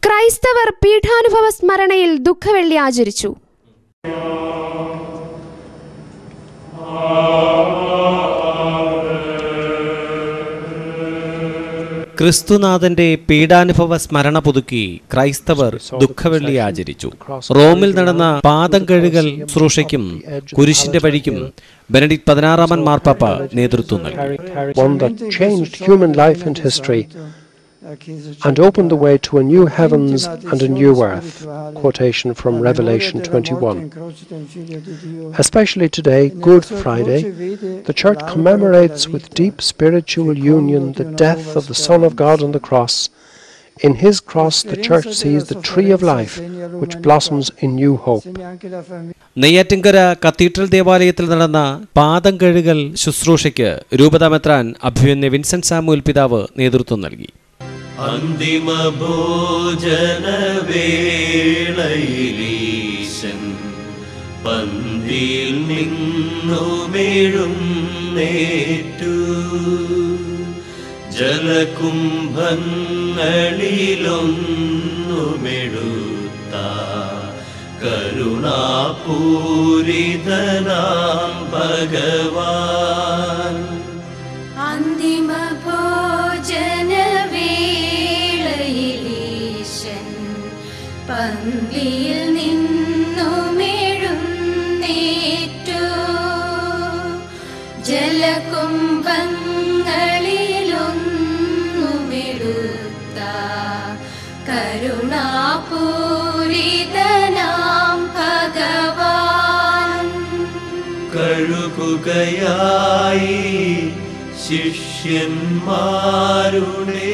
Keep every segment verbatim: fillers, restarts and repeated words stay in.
ക്രൈസ്തവർ പീഠാനുഭവ സ്മരണയിൽ ദുഃഖവെള്ളി ആചരിച്ചു. ക്രിസ്തുനാഥന്റെ പീഡാനുഭവ സ്മരണ പുതുക്കി ക്രൈസ്തവർ ദുഃഖവെള്ളി ആചരിച്ചു. റോമിൽ നടന്ന പാദം കഴുകൽ ശുശ്രൂഷയ്ക്കും കുരിശിന്റെ വഴിക്കും ബെനഡിക്ട് പതിനാറാമൻ മാർപ്പാപ്പ നേതൃത്വം നൽകി. And opened the way to a new heavens and a new earth. Quotation from Revelation twenty-one. Especially today, Good Friday, the Church commemorates with deep spiritual union the death of the Son of God on the cross. In His cross, the Church sees the tree of life, which blossoms in new hope. Neyyattinkara cathedral ദേവാലയത്തിൽ നടന്ന പാദം കഴുകൽ ശുശ്രൂഷയ്ക്ക് രൂപതാമെത്രാൻ അഭിമന്യ Vincent Samuel പിതാവ് നേതൃത്വം നൽകി. അന്തിമ ഭോജനവേളയിലീശൻ പന്തിയിൽ നിന്നുമെഴുന്നേറ്റു ജലകുംഭങ്ങളിലൊന്നുമെടുത്ത കരുണാപൂരിതനാം ഭഗവാൻ. അന്തിമ പന്തിയിൽ നിന്നുമെഴുന്നേറ്റു ജലകുംഭങ്ങളിലൊന്നുമെടുത്ത കരുണാപൂരിതനാം ഭഗവാൻ. കഴുകുകയായി ശിഷ്യന്മാരുടെ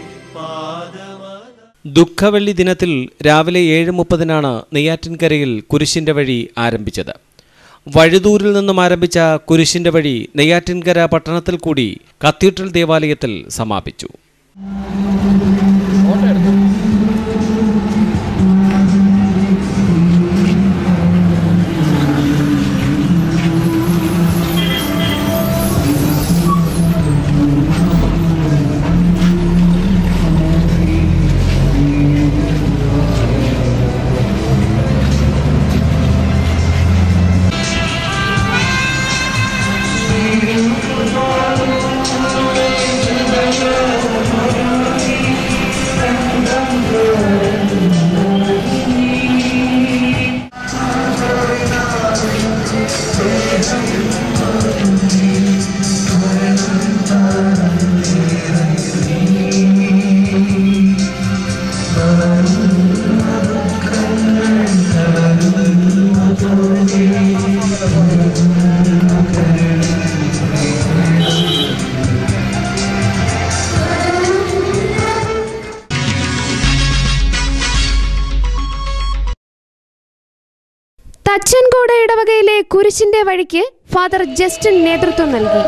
ദുഃഖവെള്ളി ദിനത്തിൽ രാവിലെ ഏഴ് മുപ്പതിനാണ് നെയ്യാറ്റിൻകരയിൽ കുരിശിന്റെ വഴി ആരംഭിച്ചത്. വഴുതൂരിൽ നിന്നും ആരംഭിച്ച കുരിശിന്റെ വഴി നെയ്യാറ്റിൻകര പട്ടണത്തിൽ കൂടി കത്തീഡ്രൽ ദേവാലയത്തിൽ സമാപിച്ചു. തച്ചൻകോട് ഇടവകയിലെ കുരിശിന്റെ വഴിക്ക് ഫാദർ ജസ്റ്റിൻ നേതൃത്വം നൽകി.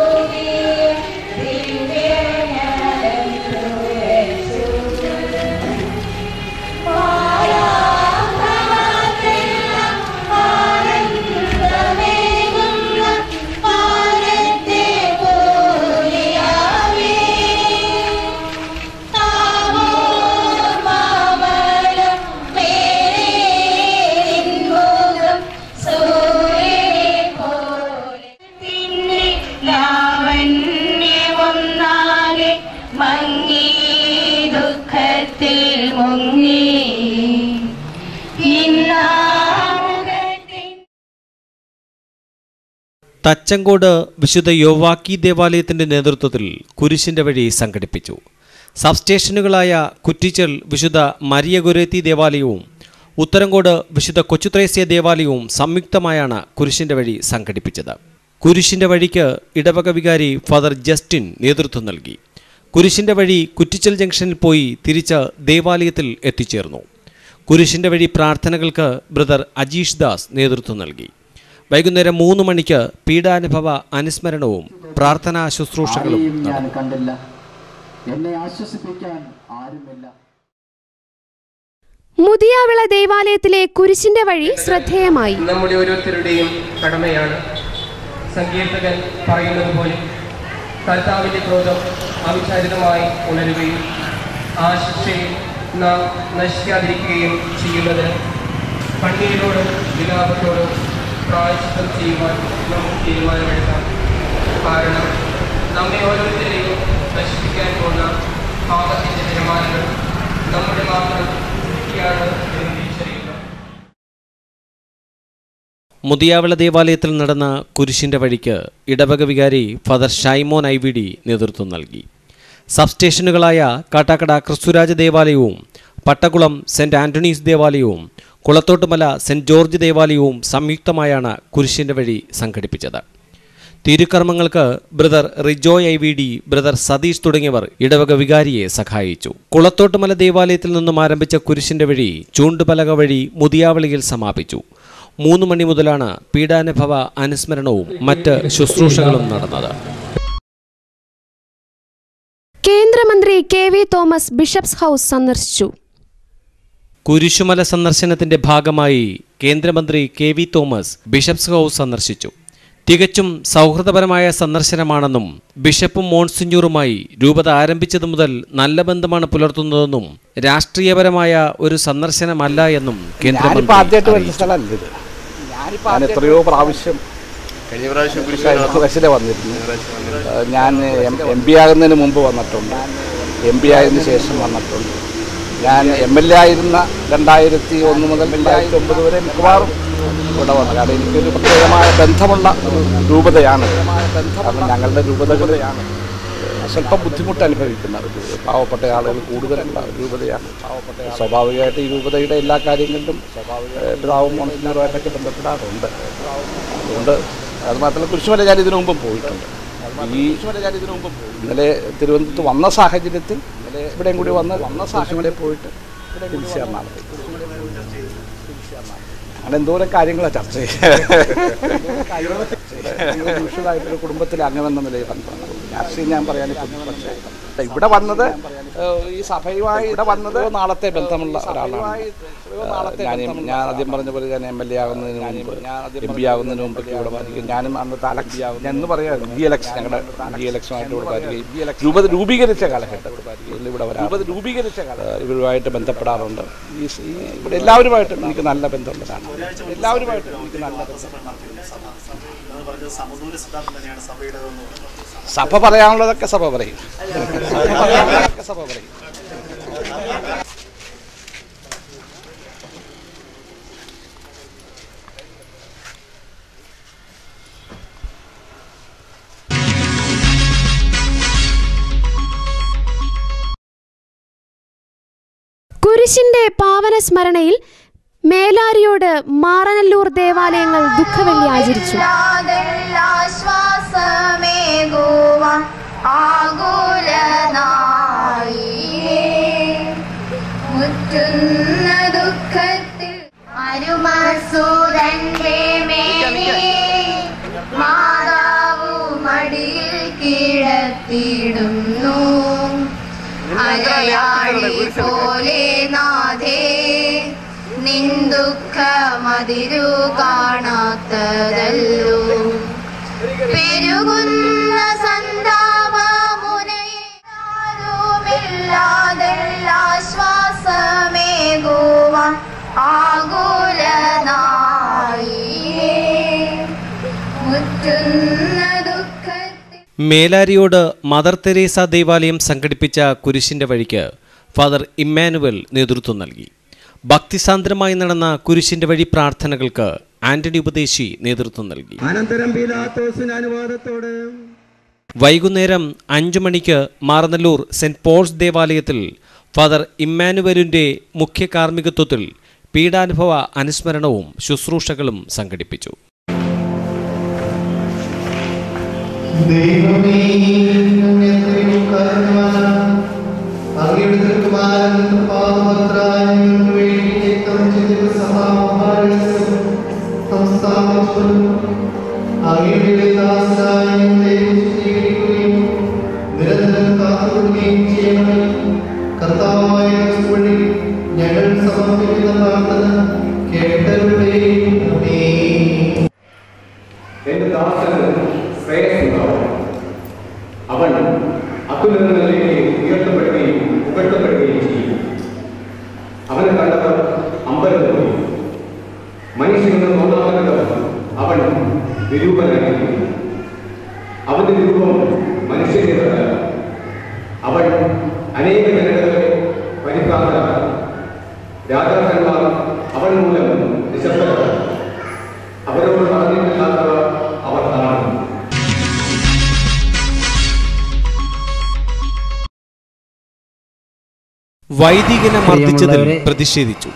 തച്ചങ്കോട് വിശുദ്ധ യോവാക്കി ദേവാലയത്തിന്റെ നേതൃത്വത്തിൽ കുരിശിന്റെ വഴി സംഘടിപ്പിച്ചു. സബ്സ്റ്റേഷനുകളായ കുറ്റിച്ചൽ വിശുദ്ധ മരിയ ഗൊരേത്തി ദേവാലയവും ഉത്തരങ്കോട് വിശുദ്ധ കൊച്ചുത്രേസ്യ ദേവാലയവും സംയുക്തമായാണ് കുരിശിന്റെ വഴി സംഘടിപ്പിച്ചത്. കുരിശിന്റെ വഴിക്ക് ഇടവക വികാരി ഫാദർ ജസ്റ്റിൻ നേതൃത്വം നൽകി. കുരിശിന്റെ വഴി കുറ്റിച്ചൽ ജംഗ്ഷനിൽ പോയി തിരിച്ച് ദേവാലയത്തിൽ എത്തിച്ചേർന്നു. കുരിശിന്റെ വഴി പ്രാർത്ഥനകൾക്ക് ബ്രദർ അജീഷ് ദാസ് നേതൃത്വം നൽകി. വൈകുന്നേരം മൂന്ന് മണിക്ക് പീഡാനുഭവ അനുസ്മരണവും പ്രാർത്ഥനാ ശുശ്രൂഷകളും നടന്നു. മുതിയാവിള ദേവാലയത്തിലെ കുരിശിന്റെ വഴി ശ്രദ്ധേയമായി. നമ്മുടെ ഓരോരുത്തരുടെയും കടമയാണ്. സങ്കീർത്തകൻ പറയുന്നത് പോലെ കർത്താവിന്റെ ക്രോധം അവിചാരിതമായി ഉണരുകയും ആ ശിക്ഷയിൽ നാം നശിക്കാതിരിക്കുകയും ചെയ്യുന്നതിന് കണ്ണീരോടും വിലാപത്തോടും പ്രായശ്ചിത്തം ചെയ്യുവാൻ നമുക്ക് തീരുമാനമെടുക്കാം. കാരണം നമ്മെ ഓരോരുത്തരെയും നശിപ്പിക്കാൻ പോകുന്ന പാപത്തിൻ്റെ തീരുമാനങ്ങൾ നമ്മുടെ മാത്രം സൃഷ്ടിയാണ് എന്ന് തിരിച്ചറിയുക. മുതിയാവിള ദേവാലയത്തിൽ നടന്ന കുരിശിൻ്റെ വഴിക്ക് ഇടവക വികാരി father Shymon I V D നേതൃത്വം നൽകി. സബ്സ്റ്റേഷനുകളായ കാട്ടാക്കട ക്രിസ്തുരാജ ദേവാലയവും പട്ടക്കുളം സെൻറ്റ് ആൻ്റണീസ് ദേവാലയവും കുളത്തോട്ടുമല സെൻറ്റ് ജോർജ് ദേവാലയവും സംയുക്തമായാണ് കുരിശിൻ്റെ വഴി സംഘടിപ്പിച്ചത്. തിരുക്കർമ്മങ്ങൾക്ക് brother Rijoy I V D, brother Satheesh തുടങ്ങിയവർ ഇടവക വികാരിയെ സഹായിച്ചു. കുളത്തോട്ടുമല ദേവാലയത്തിൽ നിന്നും ആരംഭിച്ച കുരിശിൻ്റെ വഴി ചൂണ്ടുപലക വഴി മുതിയാവളിയിൽ സമാപിച്ചു. മൂന്ന് മണി മുതലാണ് പീഡാനുഭവ അനുസ്മരണവും മറ്റ് ശുശ്രൂഷകളും നടന്നത്. കേന്ദ്രമന്ത്രി K V Thomas Bishop's House സന്ദർശിച്ചു. കുരിശുമല സന്ദർശനത്തിന്റെ ഭാഗമായി കേന്ദ്രമന്ത്രി K V Thomas Bishop's House സന്ദർശിച്ചു. തികച്ചും സൗഹൃദപരമായ സന്ദർശനമാണെന്നും ബിഷപ്പും മോൺസിഞ്ഞൂറുമായി രൂപത ആരംഭിച്ചതു മുതൽ നല്ല ബന്ധമാണ് പുലർത്തുന്നതെന്നും രാഷ്ട്രീയപരമായ ഒരു സന്ദർശനമല്ല എന്നും കേന്ദ്രമന്ത്രി ഞാൻ എത്രയോ പ്രാവശ്യം കഴിഞ്ഞ പ്രാവശ്യം വന്നിരുന്നു. ഞാൻ എം പി ആകുന്നതിന് മുമ്പ് വന്നിട്ടുണ്ട്, എം പി ആയതിനു ശേഷം വന്നിട്ടുണ്ട്. ഞാൻ എം എൽ എ ആയിരുന്ന രണ്ടായിരത്തി ഒന്ന് മുതൽ രണ്ടായിരത്തി ഒമ്പത് വരെ മിക്കവാറും ഇവിടെ വന്നു. കാരണം എനിക്കൊരു പ്രത്യേകമായ ബന്ധമുള്ള രൂപതയാണ്. കാരണം ഞങ്ങളുടെ രൂപതകളെയാണ് സ്വല്പം ബുദ്ധിമുട്ട് അനുഭവിക്കുന്ന ഒരു പാവപ്പെട്ട ആളുകൾ കൂടുതലുള്ള രൂപതയാണ്. സ്വാഭാവികമായിട്ട് ഈ രൂപതയുടെ എല്ലാ കാര്യങ്ങളിലും പിതാവും മോൺസിഞ്ഞറുമായിട്ടൊക്കെ ബന്ധപ്പെടാറുണ്ട്. അതുകൊണ്ട് അത് മാത്രമല്ല കുരിശുമല ഞാൻ ഇതിനു മുമ്പും പോയിട്ടുണ്ട്. ഈ ഇന്നലെ തിരുവനന്തപുരത്ത് വന്ന സാഹചര്യത്തിൽ ഇവിടെയും കൂടി വന്ന് വന്ന കുരിശുമലയിൽ പോയിട്ട് തിരിച്ചു എറണാകുളത്ത് അങ്ങനെ എന്തോരം കാര്യങ്ങളാണ് ചർച്ച ചെയ്യുക. യൂഷ്വലായിട്ടൊരു കുടുംബത്തിലെ അംഗമെന്ന നിലയിൽ വന്നതാണ്. രാഷ്ട്രീയം ഞാൻ പറയാൻ പക്ഷേ ഇവിടെ വന്നത് ഈ സഭയുമായി ഇവിടെ വന്നത് നാളത്തെ ബന്ധമുള്ള ഒരാളാണ്. ഞാൻ ഞാൻ ആദ്യം പറഞ്ഞ പോലെ ഞാൻ എം എൽ എ ആകുന്നതിന് മുമ്പ് എം പി ആകുന്നതിന് മുമ്പൊക്കെ ഇവിടെ വരികയും ഞാനും അന്നത്തെ അലക്സ് ആകും എന്ന് പറയാം റീ ഇലക്ഷൻ ഞങ്ങളുടെ റീ ഇലക്ഷനായിട്ട് ഇവിടെ വരികയും രൂപത രൂപീകരിച്ച കാലഘട്ടത്തിൽ ഇവിടെ വരാം രൂപത രൂപീകരിച്ച ഇവരുമായിട്ട് ബന്ധപ്പെടാറുണ്ട്. ഈ ഇവിടെ എല്ലാവരുമായിട്ടും എനിക്ക് നല്ല ബന്ധമുള്ളതാണ്. എല്ലാവരുമായിട്ടും എനിക്ക് നല്ല സഭ പറയാനുള്ളതൊക്കെ സഭ പറയും സഭ പറയും കുരിശിന്റെ പാവന സ്മരണയിൽ മേലാരിയോട് മാറനല്ലൂർ ദേവാലയങ്ങൾ ദുഃഖവെള്ളി ആചരിച്ചു. മാതാവു മടിയിൽ കിടത്തിടുന്നു അരയാഴി പോലെ നാഥേ നിന്ദുഃഖ മതിരു കാണാത്തതല്ലോ പെരുകുന്ന സന്താപമുനയാശ്വാസമേകുവാൻ ആകുലനായിയേ മുറ്റുന്ന ദുഃഖത്തിൽ. മേലാരിയോട് മദർ തെരേസ ദേവാലയം സംഘടിപ്പിച്ച കുരിശിന്റെ വഴിക്ക് ഫാദർ ഇമ്മാനുവൽ നേതൃത്വം നൽകി. ഭക്തിസാന്ദ്രമായി നടന്ന കുരിശിന്റെ വഴി പ്രാർത്ഥനകൾക്ക് ആന്റണി ഉപദേശി നേതൃത്വം നൽകി. വൈകുന്നേരം അഞ്ചു മണിക്ക് മാറനല്ലൂർ സെന്റ് പോൾസ് ദേവാലയത്തിൽ ഫാദർ ഇമ്മാനുവലിന്റെ മുഖ്യ കാർമ്മികത്വത്തിൽ പീഡാനുഭവ അനുസ്മരണവും ശുശ്രൂഷകളും സംഘടിപ്പിച്ചു. എന്റെ ദാസന് ശ്രേയസ്സുണ്ടാവണം. അവൻ അത്യുന്നതങ്ങളിലേക്ക് ഉയർത്തപ്പെടുകയും പുകഴ്ത്തപ്പെടുകയും ചെയ്യും. അനേക ജനങ്ങളെ പരിഭ്രാന്തരാക്കി. രാജാക്കന്മാർ അവൻ മൂലം നിശബ്ദരായി. അവരോട് പറഞ്ഞിട്ടില്ലാത്തവ അവർ കാണുന്നു. വൈദികനെ മർദ്ദിച്ചതിൽ പ്രതിഷേധിച്ചു.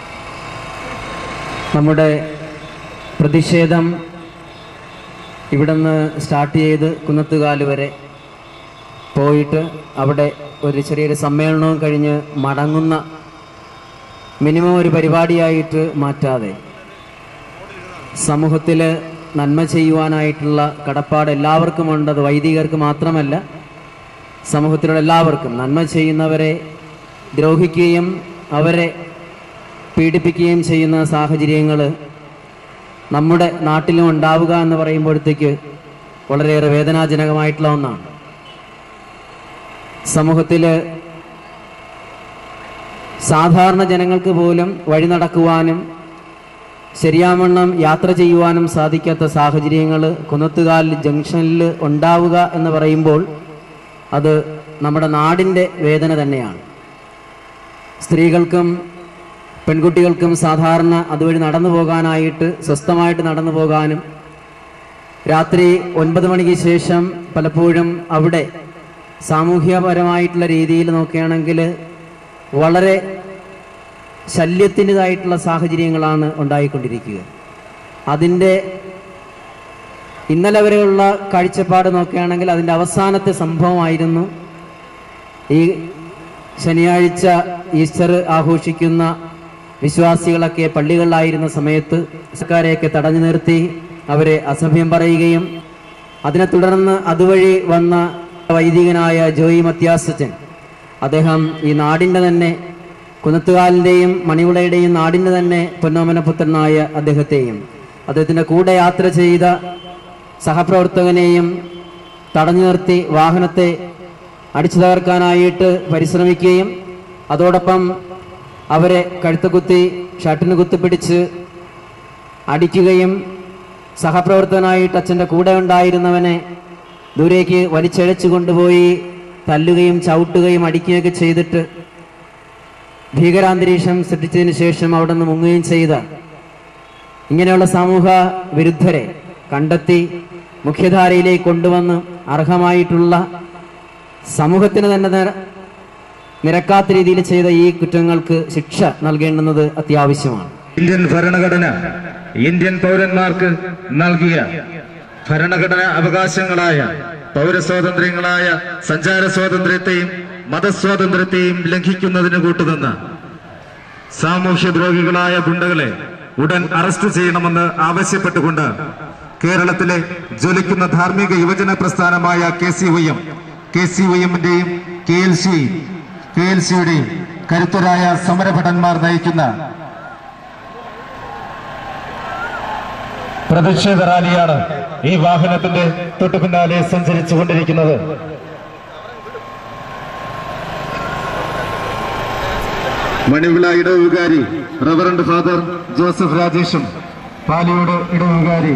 നമ്മുടെ പ്രതിഷേധം ഇവിടുന്ന് സ്റ്റാർട്ട് ചെയ്ത് കുന്നത്തുകാല് വരെ പോയിട്ട് അവിടെ ഒരു ചെറിയൊരു സമ്മേളനവും കഴിഞ്ഞ് മടങ്ങുന്ന മിനിമം ഒരു പരിപാടിയായിട്ട് മാറ്റാതെ സമൂഹത്തിൽ നന്മ ചെയ്യുവാനായിട്ടുള്ള കടപ്പാട് എല്ലാവർക്കുമുണ്ട്. അത് വൈദികർക്ക് മാത്രമല്ല, സമൂഹത്തിലുള്ള എല്ലാവർക്കും. നന്മ ചെയ്യുന്നവരെ ദ്രോഹിക്കുകയും അവരെ പീഡിപ്പിക്കുകയും ചെയ്യുന്ന സാഹചര്യങ്ങൾ നമ്മുടെ നാട്ടിലും ഉണ്ടാവുക എന്ന് പറയുമ്പോഴത്തേക്ക് വളരെയേറെ വേദനാജനകമായിട്ടുള്ള ഒന്നാണ്. സമൂഹത്തിൽ സാധാരണ ജനങ്ങൾക്ക് പോലും വഴി നടക്കുവാനും ശരിയാവണ്ണം യാത്ര ചെയ്യുവാനും സാധിക്കാത്ത സാഹചര്യങ്ങൾ കുന്നത്തുകാൽ ജംഗ്ഷനിൽ ഉണ്ടാവുക എന്ന് പറയുമ്പോൾ അത് നമ്മുടെ നാടിൻ്റെ വേദന തന്നെയാണ്. സ്ത്രീകൾക്കും പെൺകുട്ടികൾക്കും സാധാരണ അതുവഴി നടന്നു പോകാനായിട്ട് സ്വസ്ഥമായിട്ട് നടന്നു പോകാനും രാത്രി ഒൻപത് മണിക്ക് ശേഷം പലപ്പോഴും അവിടെ സാമൂഹ്യപരമായിട്ടുള്ള രീതിയിൽ നോക്കുകയാണെങ്കിൽ വളരെ ശല്യത്തിൻ്റെതായിട്ടുള്ള സാഹചര്യങ്ങളാണ് ഉണ്ടായിക്കൊണ്ടിരിക്കുക. അതിൻ്റെ ഇന്നലെ വരെയുള്ള കാഴ്ചപ്പാട് നോക്കുകയാണെങ്കിൽ അതിൻ്റെ അവസാനത്തെ സംഭവമായിരുന്നു ഈ ശനിയാഴ്ച ഈസ്റ്റർ ആഘോഷിക്കുന്ന വിശ്വാസികളൊക്കെ പള്ളികളിലായിരുന്ന സമയത്ത് സർക്കാരെയൊക്കെ തടഞ്ഞു നിർത്തി അവരെ അസഭ്യം പറയുകയും അതിനെ തുടർന്ന് അതുവഴി വന്ന വൈദികനായ ജോയി മത്യാസച്ചൻ, അദ്ദേഹം ഈ നാടിൻ്റെ തന്നെ കുന്നത്തുകാലിൻ്റെയും മണിവിളയുടെയും നാടിൻ്റെ തന്നെ പൊന്നോമന പുത്രനായ അദ്ദേഹത്തെയും അദ്ദേഹത്തിൻ്റെ കൂടെ യാത്ര ചെയ്ത സഹപ്രവർത്തകനെയും തടഞ്ഞു നിർത്തി വാഹനത്തെ അടിച്ചു തകർക്കാനായിട്ട് പരിശ്രമിക്കുകയും അതോടൊപ്പം അവരെ കഴുത്ത് കുത്തി ഷർട്ടിന് കുത്തിപ്പിടിച്ച് അടിക്കുകയും സഹപ്രവർത്തകനായിട്ട് അച്ഛൻ്റെ കൂടെ ഉണ്ടായിരുന്നവനെ ദൂരേക്ക് വലിച്ചഴച്ചു കൊണ്ടുപോയി തല്ലുകയും ചവിട്ടുകയും അടിക്കുകയൊക്കെ ചെയ്തിട്ട് ഭീകരാന്തരീക്ഷം സൃഷ്ടിച്ചതിന് ശേഷം അവിടെ നിന്ന് മുങ്ങുകയും ചെയ്ത ഇങ്ങനെയുള്ള സമൂഹ വിരുദ്ധരെ കണ്ടെത്തി മുഖ്യധാരയിലേക്ക് കൊണ്ടുവന്ന് അർഹമായിട്ടുള്ള സമൂഹത്തിന് തന്നെ നിരക്കാത്ത രീതിയിൽ ചെയ്ത ഈ കുറ്റങ്ങൾക്ക് ശിക്ഷ നൽകേണ്ടുന്നത് അത്യാവശ്യമാണ്. ഇന്ത്യൻ ഭരണഘടന ഇന്ത്യൻ പൗരന്മാർക്ക് നൽകിയ ഭരണഘടനാ അവകാശങ്ങളായ പൗരസ്വാതന്ത്ര്യങ്ങളായ സഞ്ചാര സ്വാതന്ത്ര്യത്തെയും മതസ്വാതന്ത്ര്യത്തെയും ലംഘിക്കുന്നതിന് കൂട്ടുനിന്ന സാമൂഹ്യദ്രോഹികളായ ഗുണ്ടകളെ ഉടൻ അറസ്റ്റ് ചെയ്യണമെന്ന് ആവശ്യപ്പെട്ടുകൊണ്ട് കേരളത്തിലെ ജ്വലിക്കുന്ന ധാർമ്മിക യുവജന പ്രസ്ഥാനമായ K C Y M K C Y എമ്മിന്റെയും K L C K L സിയുടെയും കരുത്തരായ സമരഭടന്മാർ നയിക്കുന്ന പ്രതിഷേധ റാലിയാണ് ഈ വാഹനത്തിന്റെ തൊട്ടു പിന്നാലെ സഞ്ചരിച്ചു കൊണ്ടിരിക്കുന്നത്. മണിവിള ഇടവുകാരി റവറന്റ് ഫാദർ ജോസഫ് രാജേഷും പാലിയോട് ഇടവുകാരി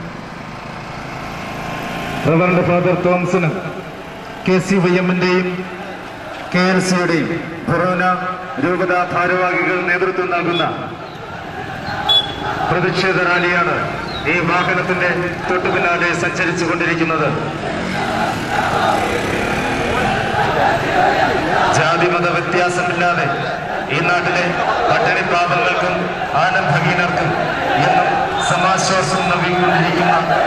റവറന്റ് ഫാദർ തോമസനും കെ സി വൈ എമ്മിന്റെയും കെ എൽ സിയുടെയും ഫൊറോന രൂപത ഭാരവാഹികൾ നേതൃത്വം നൽകുന്ന പ്രതിഷേധ റാലിയാണ് ഈ വാഹനത്തിന്റെ തൊട്ടു പിന്നാലെ സഞ്ചരിച്ചു കൊണ്ടിരിക്കുന്നത്. ജാതിമത വ്യത്യാസമില്ലാതെ ഈ നാട്ടിലെ പട്ടിണി പാപങ്ങൾക്കും ആനന്ദഹീനർക്കും എന്നും സമാശ്വാസം നൽകിക്കൊണ്ടിരിക്കുന്ന